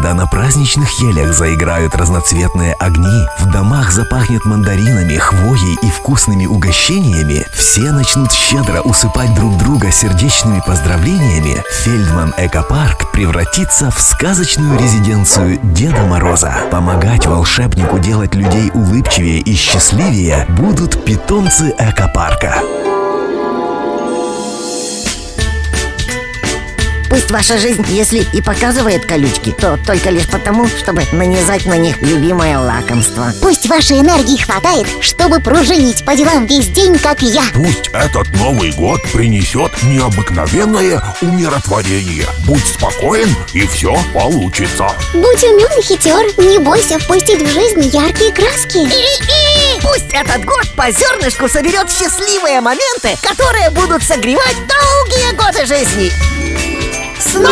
Когда на праздничных елях заиграют разноцветные огни, в домах запахнет мандаринами, хвоей и вкусными угощениями, все начнут щедро усыпать друг друга сердечными поздравлениями, Фельдман Экопарк превратится в сказочную резиденцию Деда Мороза. Помогать волшебнику делать людей улыбчивее и счастливее будут питомцы Экопарка. Пусть ваша жизнь, если и показывает колючки, то только лишь потому, чтобы нанизать на них любимое лакомство. Пусть вашей энергии хватает, чтобы пружинить по делам весь день, как я. Пусть этот Новый год принесет необыкновенное умиротворение. Будь спокоен, и все получится. Будь умен и хитер, не бойся впустить в жизнь яркие краски. Пусть этот год по зернышку соберет счастливые моменты, которые будут согревать долгие годы жизни. С Новым